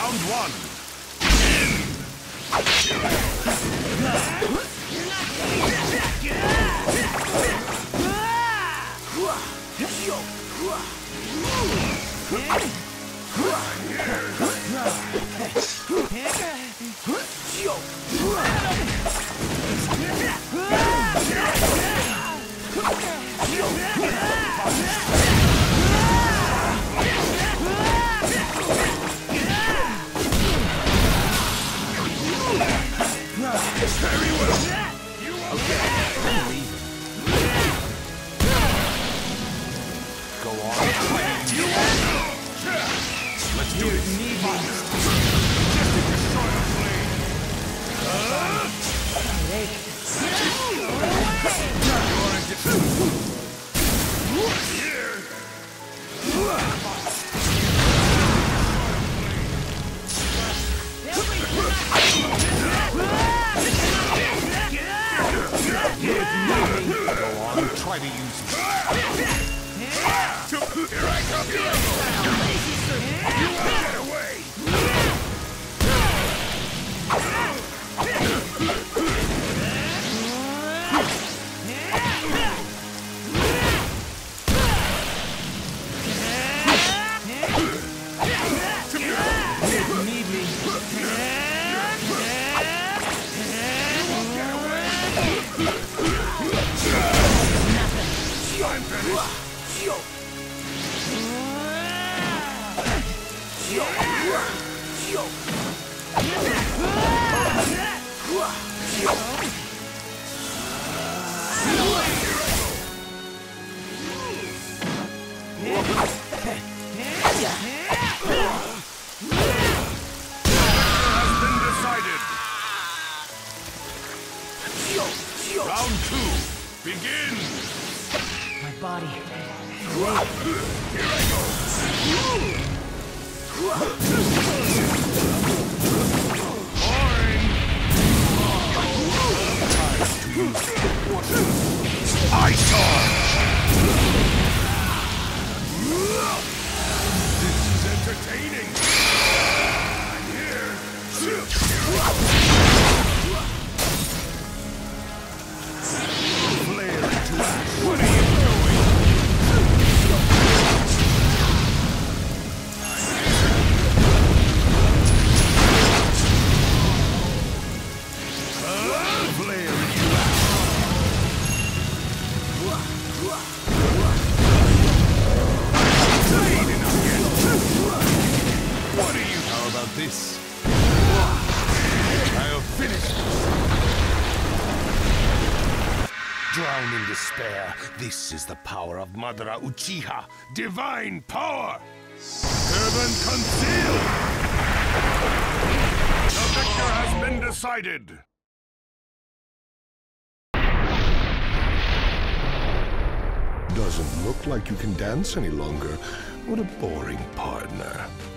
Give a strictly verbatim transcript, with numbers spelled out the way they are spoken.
Round one. Very well. Okay. Go on. Let's do it. Need me. Just to destroy the flame. Go on, try to use me. Here I come, here I go. You won't get away. Need me. I'm finished. Has been decided. Round two, begin. My body. Here I go. Boring. I saw. This is entertaining. I'm here. Flare into ash. What are you doing? This. I'll finish this. Drown in despair. This is the power of Madara Uchiha. Divine power. Heaven concealed. The victor has been decided. Doesn't look like you can dance any longer. What a boring partner.